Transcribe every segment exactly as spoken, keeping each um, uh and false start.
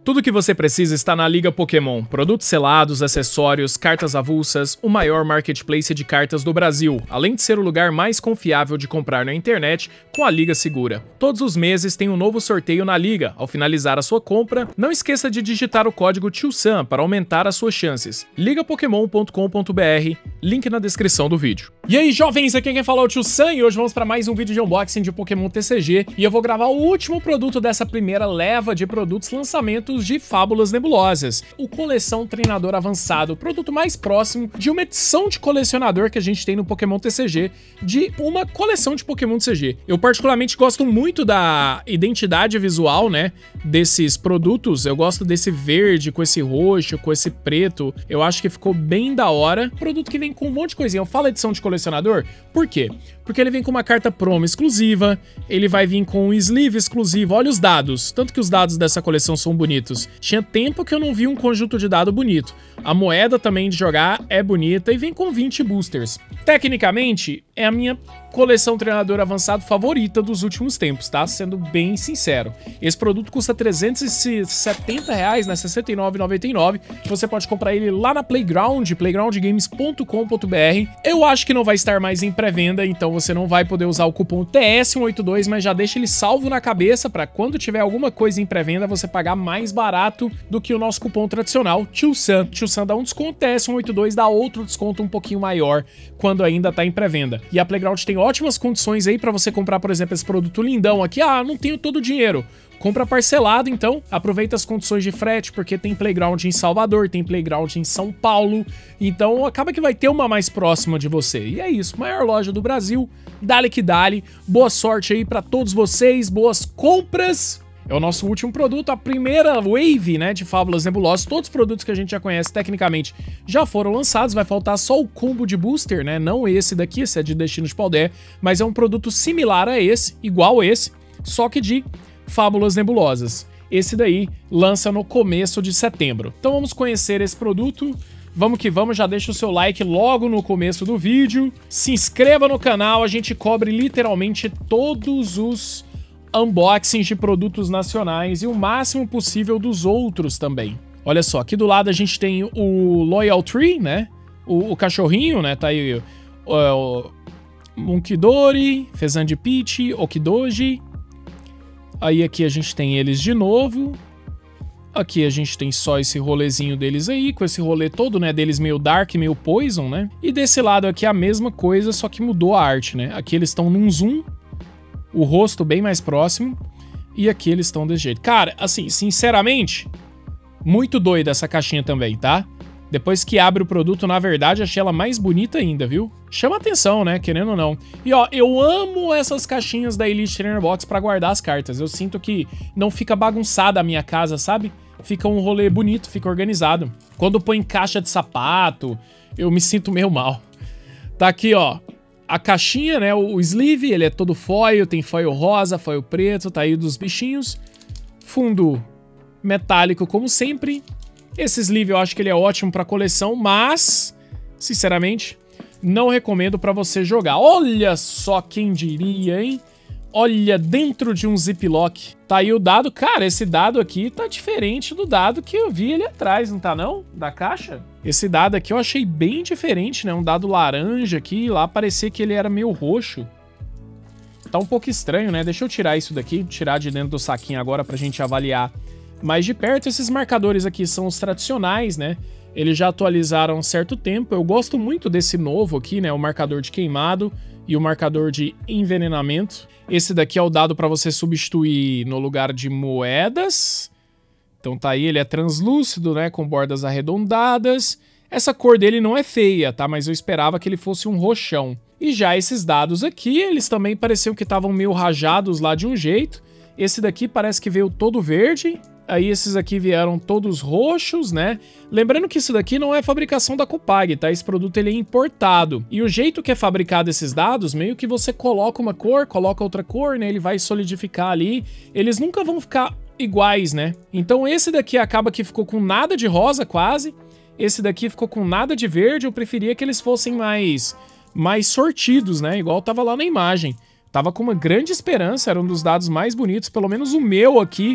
Tudo que você precisa está na Liga Pokémon. Produtos selados, acessórios, cartas avulsas, o maior marketplace de cartas do Brasil, além de ser o lugar mais confiável de comprar na internet com a Liga Segura. Todos os meses tem um novo sorteio na Liga. Ao finalizar a sua compra, não esqueça de digitar o código Tio Sam para aumentar as suas chances. liga pokémon ponto com ponto br, link na descrição do vídeo. E aí, jovens, aqui quem fala é o Tio Sam e hoje vamos para mais um vídeo de unboxing de Pokémon T C G e eu vou gravar o último produto dessa primeira leva de produtos lançamentos de Fábulas Nebulosas, o Coleção Treinador Avançado, o produto mais próximo de uma edição de colecionador que a gente tem no Pokémon T C G, de uma coleção de Pokémon T C G. Eu particularmente gosto muito da identidade visual, né, desses produtos. Eu gosto desse verde com esse roxo, com esse preto. Eu acho que ficou bem da hora. Produto que vem com um monte de coisinha. Eu falo edição de colecionador, por quê? Porque ele vem com uma carta promo exclusiva, ele vai vir com um sleeve exclusivo. Olha os dados, tanto que os dados dessa coleção são bonitos. Tinha tempo que eu não vi um conjunto de dado bonito. A moeda também de jogar é bonita e vem com vinte boosters. Tecnicamente, é a minha coleção treinador avançado favorita dos últimos tempos, tá? Sendo bem sincero. Esse produto custa trezentos e setenta reais, né? sessenta e nove reais e noventa e nove centavos. Você pode comprar ele lá na Playground, playground games ponto com ponto br. Eu acho que não vai estar mais em pré-venda, então você não vai poder usar o cupom T S cento e oitenta e dois, mas já deixa ele salvo na cabeça para quando tiver alguma coisa em pré-venda você pagar mais barato do que o nosso cupom tradicional, Tio Sam. Tio Sam dá um desconto, T S cento e oitenta e dois dá outro desconto um pouquinho maior quando ainda tá em pré-venda. E a Playground tem ótimas condições aí para você comprar, por exemplo, esse produto lindão aqui. Ah, não tenho todo o dinheiro. Compra parcelado, então. Aproveita as condições de frete, porque tem Playground em Salvador, tem Playground em São Paulo. Então, acaba que vai ter uma mais próxima de você. E é isso. Maior loja do Brasil. Dale que dale. Boa sorte aí pra todos vocês. Boas compras. É o nosso último produto, a primeira wave, né, de Fábulas Nebulosas. Todos os produtos que a gente já conhece, tecnicamente, já foram lançados. Vai faltar só o combo de booster, né? Não esse daqui, esse é de Destino de Paldea. Mas é um produto similar a esse, igual a esse, só que de Fábulas Nebulosas. Esse daí lança no começo de setembro. Então vamos conhecer esse produto. Vamos que vamos, já deixa o seu like logo no começo do vídeo. Se inscreva no canal, a gente cobre literalmente todos os unboxings de produtos nacionais e o máximo possível dos outros também. Olha só, aqui do lado a gente tem o Loyal Tree, né? O, o cachorrinho, né? Tá aí o, o Munkidori, Fezandipiti, Okidoji. Aí aqui a gente tem eles de novo. Aqui a gente tem só esse rolezinho deles aí, com esse rolê todo, né, deles meio dark, meio poison, né? E desse lado aqui a mesma coisa, só que mudou a arte, né? Aqui eles estão num zoom, o rosto bem mais próximo, e aqui eles estão desse jeito. Cara, assim, sinceramente, muito doida essa caixinha também, tá? Depois que abre o produto, na verdade, achei ela mais bonita ainda, viu? Chama atenção, né? Querendo ou não. E ó, eu amo essas caixinhas da Elite Trainer Box pra guardar as cartas. Eu sinto que não fica bagunçada a minha casa, sabe? Fica um rolê bonito, fica organizado. Quando põe em caixa de sapato, eu me sinto meio mal. Tá aqui, ó, a caixinha, né? O sleeve, ele é todo foil, tem foil rosa, foil preto, tá aí dos bichinhos. Fundo metálico, como sempre. Esse sleeve eu acho que ele é ótimo pra coleção, mas, sinceramente, não recomendo pra você jogar. Olha só quem diria, hein? Olha, dentro de um ziplock. Tá aí o dado. Cara, esse dado aqui tá diferente do dado que eu vi ali atrás, não tá não? Da caixa? Esse dado aqui eu achei bem diferente, né? Um dado laranja aqui. Lá parecia que ele era meio roxo. Tá um pouco estranho, né? Deixa eu tirar isso daqui, tirar de dentro do saquinho agora pra gente avaliar mais de perto. Esses marcadores aqui são os tradicionais, né? Eles já atualizaram há um certo tempo. Eu gosto muito desse novo aqui, né? O marcador de queimado e o marcador de envenenamento. Esse daqui é o dado para você substituir no lugar de moedas. Então tá aí, ele é translúcido, né? Com bordas arredondadas. Essa cor dele não é feia, tá? Mas eu esperava que ele fosse um roxão. E já esses dados aqui, eles também pareciam que estavam meio rajados lá de um jeito. Esse daqui parece que veio todo verde. Aí esses aqui vieram todos roxos, né? Lembrando que isso daqui não é fabricação da Copag, tá? Esse produto ele é importado. E o jeito que é fabricado esses dados, meio que você coloca uma cor, coloca outra cor, né? Ele vai solidificar ali. Eles nunca vão ficar iguais, né? Então esse daqui acaba que ficou com nada de rosa quase. Esse daqui ficou com nada de verde. Eu preferia que eles fossem mais, mais sortidos, né? Igual tava lá na imagem. Tava com uma grande esperança, era um dos dados mais bonitos, pelo menos o meu aqui.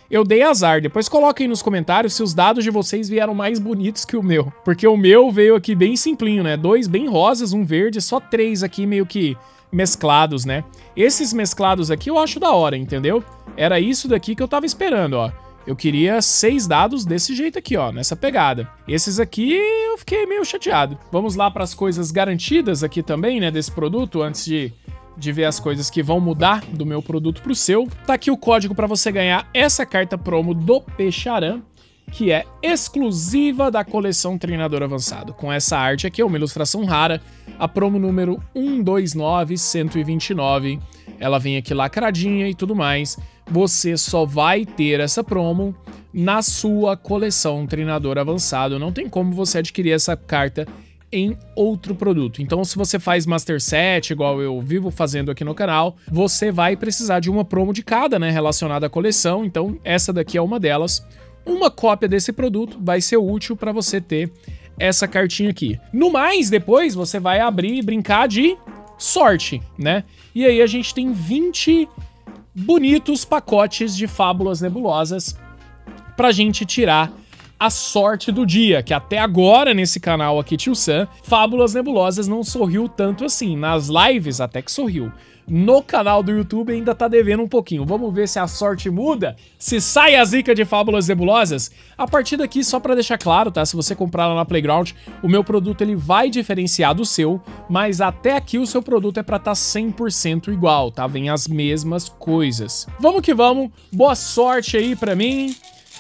eu dei azar. Depois coloquem nos comentários se os dados de vocês vieram mais bonitos que o meu. Porque o meu veio aqui bem simplinho, né? Dois bem rosas, um verde, só três aqui meio que mesclados, né? Esses mesclados aqui eu acho da hora, entendeu? Era isso daqui que eu tava esperando, ó. Eu queria seis dados desse jeito aqui, ó, nessa pegada. Esses aqui eu fiquei meio chateado. Vamos lá para as coisas garantidas aqui também, né, desse produto, antes de, de ver as coisas que vão mudar do meu produto pro seu. Tá aqui o código para você ganhar essa carta promo do Pecharam, que é exclusiva da coleção Treinador Avançado. Com essa arte aqui, é uma ilustração rara, a promo número um dois nove um dois nove. Ela vem aqui lacradinha e tudo mais. Você só vai ter essa promo na sua coleção Treinador Avançado. Não tem como você adquirir essa carta em outro produto. Então, se você faz Master Set, igual eu vivo fazendo aqui no canal, você vai precisar de uma promo de cada, né, relacionada à coleção. Então, essa daqui é uma delas. Uma cópia desse produto vai ser útil para você ter essa cartinha aqui. No mais, depois você vai abrir e brincar de sorte, né? E aí a gente tem vinte bonitos pacotes de Fábulas Nebulosas pra gente tirar a sorte do dia, que até agora nesse canal aqui, Tio Sam, Fábulas Nebulosas não sorriu tanto assim. Nas lives até que sorriu. No canal do YouTube ainda tá devendo um pouquinho. Vamos ver se a sorte muda, se sai a zica de Fábulas Nebulosas. A partir daqui, só pra deixar claro, tá? Se você comprar lá na Playground, o meu produto ele vai diferenciar do seu, mas até aqui o seu produto é pra tá cem por cento igual, tá? Vem as mesmas coisas. Vamos que vamos, boa sorte aí pra mim.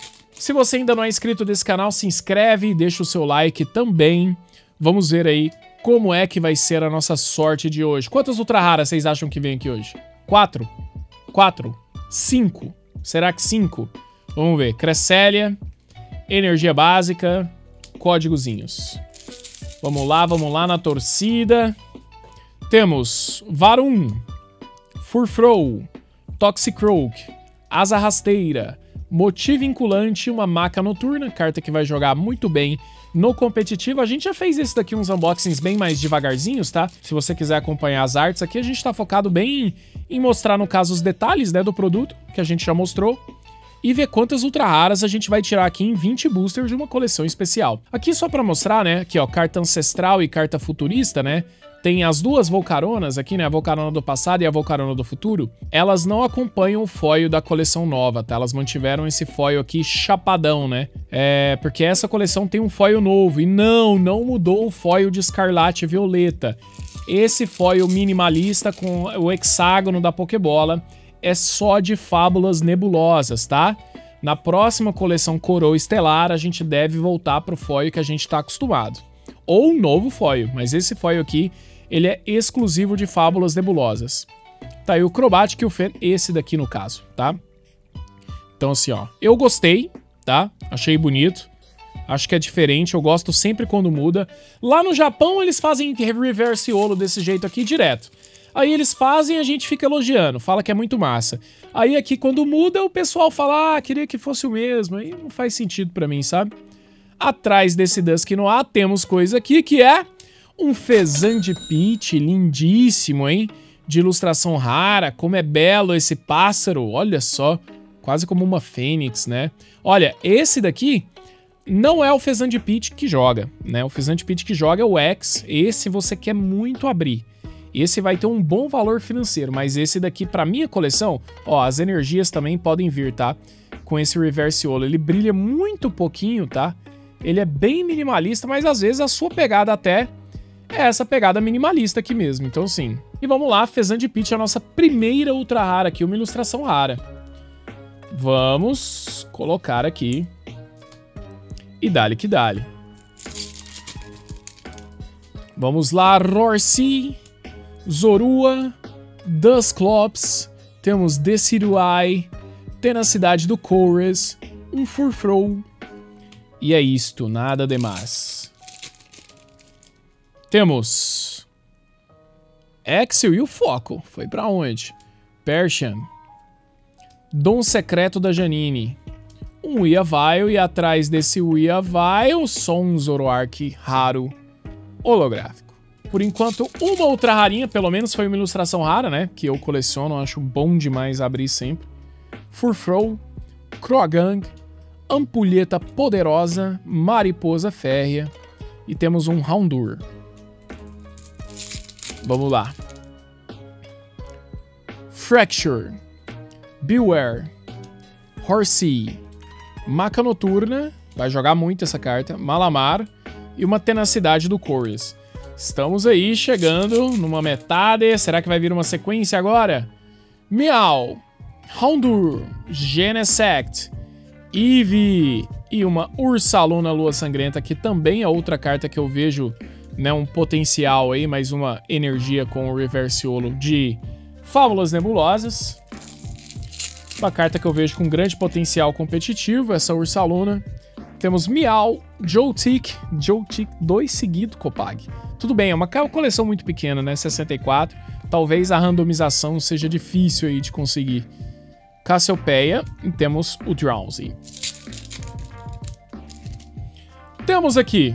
Se você ainda não é inscrito desse canal, se inscreve e deixa o seu like também. Vamos ver aí como é que vai ser a nossa sorte de hoje. Quantas ultra raras vocês acham que vem aqui hoje? Quatro? Quatro? Cinco? Será que cinco? Vamos ver. Cresselia, energia básica, códigozinhos. Vamos lá, vamos lá na torcida. Temos Varum, Furfrou, Toxicroak, Asa Rasteira, Motivo Vinculante, uma Maca Noturna, carta que vai jogar muito bem no competitivo. A gente já fez esse daqui, uns unboxings bem mais devagarzinhos, tá? Se você quiser acompanhar as artes aqui, a gente tá focado bem em, em mostrar, no caso, os detalhes, né, do produto, que a gente já mostrou, e ver quantas ultra raras a gente vai tirar aqui em vinte boosters de uma coleção especial. Aqui só pra mostrar, né, aqui ó, carta ancestral e carta futurista, né? Tem as duas Volcaronas aqui, né? A Volcarona do passado e a Volcarona do futuro. Elas não acompanham o foil da coleção nova, tá? Elas mantiveram esse foil aqui chapadão, né? É, porque essa coleção tem um foil novo. E não, não mudou o foil de Escarlate e Violeta. Esse foil minimalista com o hexágono da Pokébola é só de Fábulas Nebulosas, tá? Na próxima coleção Coroa Estelar, a gente deve voltar pro foil que a gente tá acostumado. Ou um novo foil, mas esse foil aqui, ele é exclusivo de Fábulas Nebulosas. Tá aí o Crobat e o Fen, esse daqui no caso, tá? Então assim, ó, eu gostei, tá? Achei bonito, acho que é diferente, eu gosto sempre quando muda. Lá no Japão eles fazem reverse holo desse jeito aqui direto. Aí eles fazem e a gente fica elogiando, fala que é muito massa. Aí aqui quando muda o pessoal fala, ah, queria que fosse o mesmo, aí não faz sentido pra mim, sabe? Atrás desse Dusknoir temos coisa aqui que é um Fezand Pit lindíssimo, hein? De ilustração rara, como é belo esse pássaro, olha só, quase como uma fênix, né? Olha, esse daqui não é o Fezand Pit que joga, né? O Fezand Pit que joga é o X, esse você quer muito abrir. Esse vai ter um bom valor financeiro, mas esse daqui pra minha coleção, ó, as energias também podem vir, tá? Com esse Reverse Holo, ele brilha muito pouquinho, tá? Ele é bem minimalista, mas às vezes a sua pegada até é essa pegada minimalista aqui mesmo. Então sim. E vamos lá, Fezand Pit, a nossa primeira ultra rara aqui, uma ilustração rara. Vamos colocar aqui. E dale que dale. Vamos lá, Rorsea, Zorua, Dusclops, temos Decidueye, Tenacidade do Chorus, um Furfrou. E é isto, nada demais. Temos Axel e o foco. Foi pra onde? Persian. Dom Secreto da Janine. Um Weavile e atrás desse Weavile só um Zoroark raro holográfico. Por enquanto, uma outra rarinha, pelo menos foi uma ilustração rara, né? Que eu coleciono, acho bom demais abrir sempre. Furfrou. Croagunk, Ampulheta Poderosa, Mariposa Férrea e temos um Houndour. Vamos lá. Fracture, Beware, Horsea, Maca Noturna, vai jogar muito essa carta, Malamar e uma Tenacidade do Chorus. Estamos aí chegando numa metade, será que vai vir uma sequência agora? Meow, Houndour, Genesect, Eevee e uma Ursaluna Lua Sangrenta, que também é outra carta que eu vejo, né, um potencial aí, mais uma energia com o Reversiolo de Fábulas Nebulosas. Uma carta que eu vejo com grande potencial competitivo, essa Ursaluna. Temos Meow, Joltik, Joltik dois seguidos, Copag. Tudo bem, é uma coleção muito pequena, né, sessenta e quatro. Talvez a randomização seja difícil aí de conseguir. Cassiopeia e temos o Drowsy. Temos aqui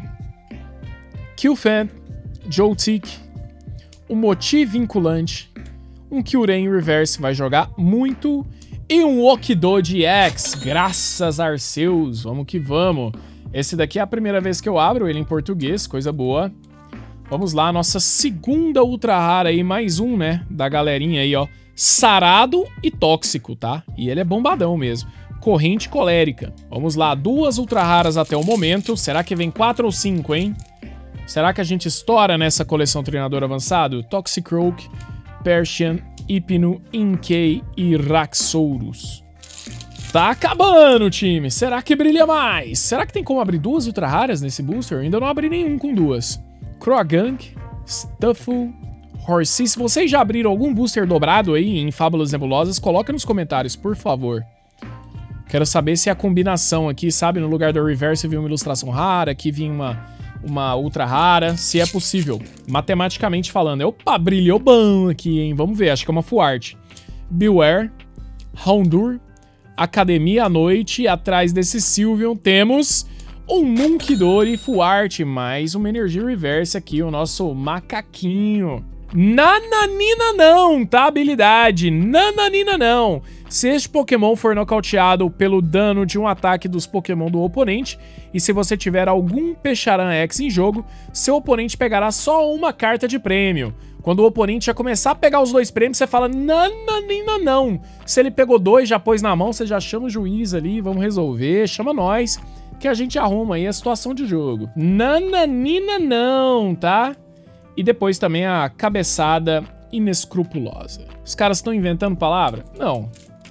Qfan, Joltik, um Moti Vinculante, um Kyurem Reverse, vai jogar muito, e um Okidoji X, graças a Arceus, vamos que vamos. Esse daqui é a primeira vez que eu abro ele em português, coisa boa. Vamos lá, nossa segunda ultra rara aí, mais um, né, da galerinha aí, ó. Sarado e Tóxico, tá? E ele é bombadão mesmo. Corrente Colérica. Vamos lá, duas ultra raras até o momento. Será que vem quatro ou cinco, hein? Será que a gente estoura nessa coleção Treinador Avançado? Toxicroak, Persian, Hypno, Inkay e Raxorus. Tá acabando, time. Será que brilha mais? Será que tem como abrir duas ultra raras nesse booster? Eu ainda não abri nenhum com duas. Croagunk, Stuffle, Horsea. Se vocês já abriram algum booster dobrado aí em Fábulas Nebulosas, coloca nos comentários, por favor. Quero saber se a combinação aqui, sabe, no lugar do Reverse vinha uma ilustração rara, aqui vinha uma, uma ultra rara, se é possível, matematicamente falando. Opa, brilhou bom aqui, hein? Vamos ver, acho que é uma full art. Beware, Houndour, Academia à Noite, e atrás desse Sylveon temos um Munkidori full art, mais uma energia reverse aqui, o nosso macaquinho. Nananina não, tá, habilidade? Nananina não. Se este Pokémon for nocauteado pelo dano de um ataque dos Pokémon do oponente, e se você tiver algum Pecharan X em jogo, seu oponente pegará só uma carta de prêmio. Quando o oponente já começar a pegar os dois prêmios, você fala, nananina não. Se ele pegou dois, já pôs na mão, você já chama o juiz ali, vamos resolver, chama nós, que a gente arruma aí a situação de jogo. Nananina não, tá? E depois também a cabeçada inescrupulosa. Os caras estão inventando palavra? Não.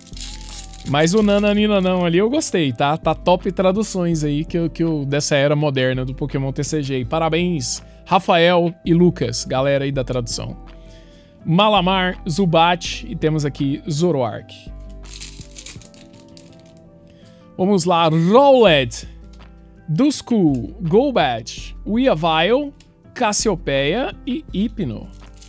Mas o nananina não ali eu gostei, tá? Tá top traduções aí que eu, que eu, dessa era moderna do Pokémon T C G. E parabéns, Rafael e Lucas, galera aí da tradução. Malamar, Zubat e temos aqui Zoroark. Vamos lá, Rowlet, Duskull, Golbat, Weavile, Cassiopeia e Hypno.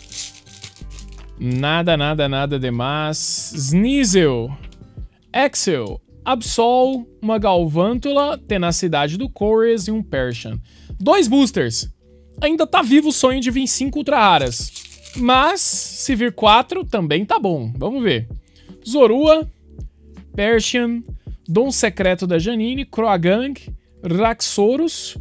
Nada, nada, nada demais. Sneasel, Axel, Absol, uma Galvântula, Tenacidade do Chorus e um Persian. Dois boosters. Ainda tá vivo o sonho de vir cinco ultra raras. Mas, se vir quatro, também tá bom. Vamos ver. Zorua, Persian, Dom Secreto da Janine, Croagunk, Raxorus.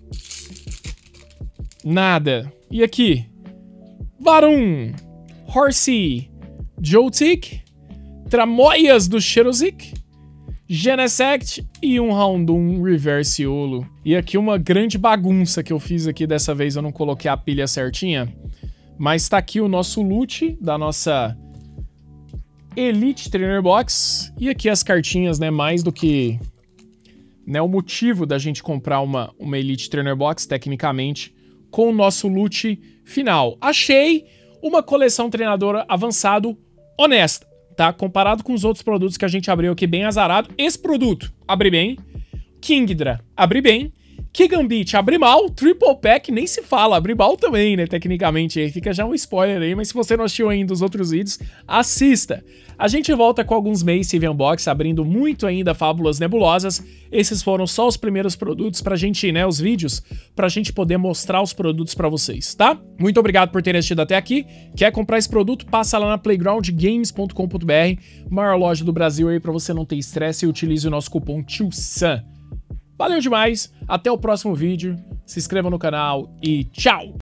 Nada. E aqui? Varum, Horsea, Joltik, Tramoias do Xerosic, Genesect e um Houndour Reversiolo. E aqui uma grande bagunça que eu fiz aqui dessa vez, eu não coloquei a pilha certinha. Mas tá aqui o nosso loot da nossa Elite Trainer Box. E aqui as cartinhas, né, mais do que, né, o motivo da gente comprar uma, uma Elite Trainer Box, tecnicamente, com o nosso loot final. Achei uma coleção treinadora avançado honesta, tá? Comparado com os outros produtos que a gente abriu aqui bem azarado, esse produto, abri bem. Kingdra, abri bem. Que Gambit, Abrimal, Triple Pack, nem se fala, Abrimal também, né, tecnicamente, aí fica já um spoiler aí, mas se você não assistiu ainda os outros vídeos, assista. A gente volta com alguns Mace Unbox, abrindo muito ainda Fábulas Nebulosas. Esses foram só os primeiros produtos pra gente, né, os vídeos, pra gente poder mostrar os produtos pra vocês, tá? Muito obrigado por terem assistido até aqui. Quer comprar esse produto? Passa lá na playground games ponto com ponto br, maior loja do Brasil aí pra você não ter estresse, e utilize o nosso cupom Tio Sam. Valeu demais, até o próximo vídeo, se inscreva no canal e tchau!